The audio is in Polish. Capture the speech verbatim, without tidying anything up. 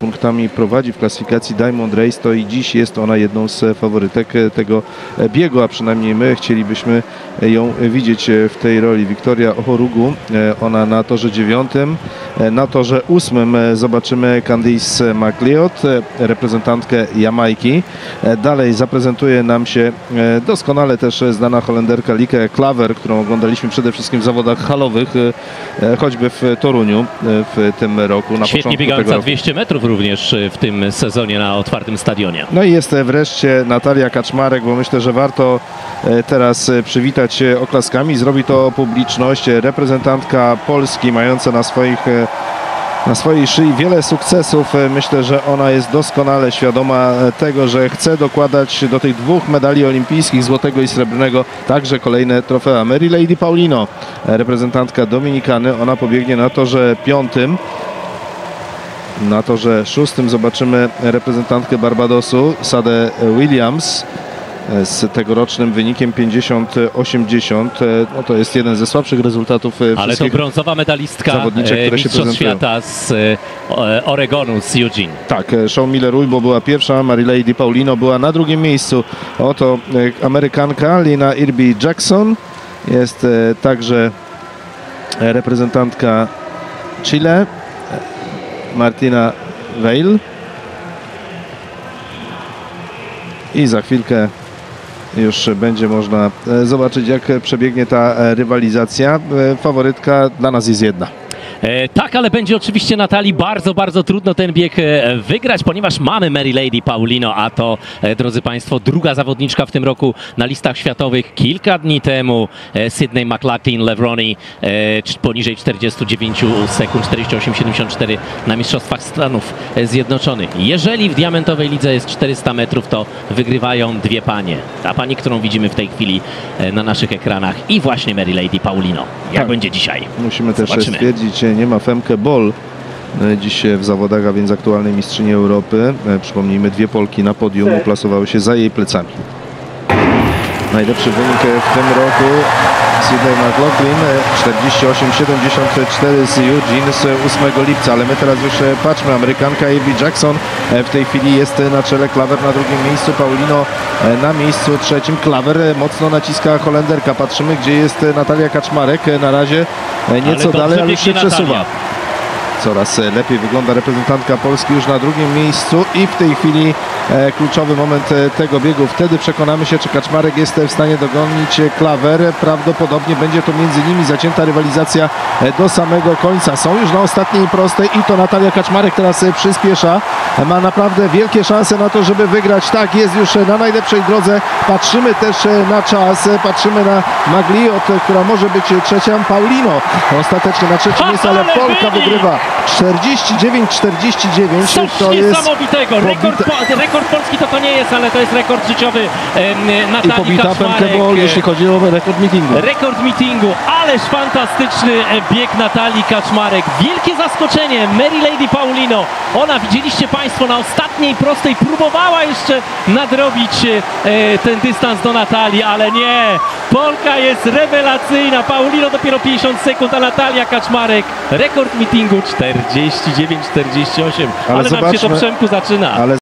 punktami prowadzi w klasyfikacji Diamond Race, to i dziś jest ona jedną z faworytek tego biegu, a przynajmniej my chcielibyśmy ją widzieć w tej roli. Wiktoria Ohorugu, ona na torze dziewiątym, na torze ósmym zobaczymy Candice McLeod, reprezentantkę Jamajki. Dalej zaprezentuje nam się doskonale też znana Holenderka Lieke Klaver, którą oglądaliśmy przede wszystkim w zawodach halowych, choćby w Toruniu w tym roku. Na Świetnie biegająca dwieście metrów również w tym sezonie na otwartym stadionie. No i jest wreszcie Natalia Kaczmarek, bo myślę, że warto teraz przywitać oklaskami. Zrobi to publiczność, reprezentantka Polski mająca na swoich na swojej szyi wiele sukcesów. Myślę, że ona jest doskonale świadoma tego, że chce dokładać do tych dwóch medali olimpijskich, złotego i srebrnego, także kolejne trofea. Mary Lady Paulino, reprezentantka Dominikany, ona pobiegnie na torze piątym. Na torze szóstym zobaczymy reprezentantkę Barbadosu, Sadę Williams, z tegorocznym wynikiem pięćdziesiąt osiemdziesiąt. No to jest jeden ze słabszych rezultatów. Ale to brązowa medalistka Mistrzostw Świata z Oregonu, z Eugene. Tak, Shawn Miller-Uibo była pierwsza, Mary Lady Paulino była na drugim miejscu. Oto Amerykanka Lina Irby Jackson. Jest także reprezentantka Chile, Martina Weil. I za chwilkę już będzie można zobaczyć, jak przebiegnie ta rywalizacja. Faworytka dla nas jest jedna. E, tak, ale będzie oczywiście Natalii bardzo, bardzo trudno ten bieg e, wygrać, ponieważ mamy Mary Lady Paulino, a to, e, drodzy Państwo, druga zawodniczka w tym roku na listach światowych. Kilka dni temu e, Sydney McLaughlin-Levrone e, poniżej czterdziestu dziewięciu sekund, czterdzieści osiem siedemdziesiąt cztery na Mistrzostwach Stanów Zjednoczonych. Jeżeli w diamentowej lidze jest czterysta metrów, to wygrywają dwie panie. Ta pani, którą widzimy w tej chwili e, na naszych ekranach, i właśnie Mary Lady Paulino. Jak tak będzie dzisiaj? Musimy też Zobaczymy. stwierdzić, nie ma Femke Bol dziś w zawodach, a więc aktualnej mistrzyni Europy. Przypomnijmy, dwie Polki na podium uplasowały się za jej plecami. Najlepszy wynik w tym roku Sydney McLaughlin, czterdzieści osiem siedemdziesiąt cztery z Eugene z ósmego lipca, ale my teraz już patrzmy. Amerykanka Irby Jackson w tej chwili jest na czele, Klaver na drugim miejscu, Paulino na miejscu trzecim. Klaver mocno naciska Holenderka. Patrzymy, gdzie jest Natalia Kaczmarek. Na razie nieco dalej, ale już się przesuwa. Coraz lepiej wygląda reprezentantka Polski już na drugim miejscu i w tej chwili e, kluczowy moment tego biegu. Wtedy przekonamy się, czy Kaczmarek jest w stanie dogonić Klaver. Prawdopodobnie będzie to między nimi zacięta rywalizacja do samego końca. Są już na ostatniej prostej i to Natalia Kaczmarek teraz przyspiesza. Ma naprawdę wielkie szanse na to, żeby wygrać. Tak, jest już na najlepszej drodze. Patrzymy też na czas. Patrzymy na McLeod, która może być trzecia. Paulino ostatecznie na trzecim miejscu, ale Polka wygrywa. czterdzieści dziewięć czterdzieści dziewięć. Coś to niesamowitego. Jest rekord, po, rekord Polski to to nie jest, ale to jest rekord życiowy e, Natalii I pobita Kaczmarek. Bol, jeśli chodzi o rekord meetingu. Rekord meetingu, ależ fantastyczny bieg Natalii Kaczmarek. Wielkie zaskoczenie Mary Lady Paulino. Ona, widzieliście Państwo, na ostatniej prostej próbowała jeszcze nadrobić e, ten dystans do Natalii, ale nie. Polka jest rewelacyjna. Paulino dopiero pięćdziesiąt sekund, a Natalia Kaczmarek rekord meetingu czterdzieści dziewięć czterdzieści osiem. Ale, ale nam się to, Przemku, zaczyna. Ale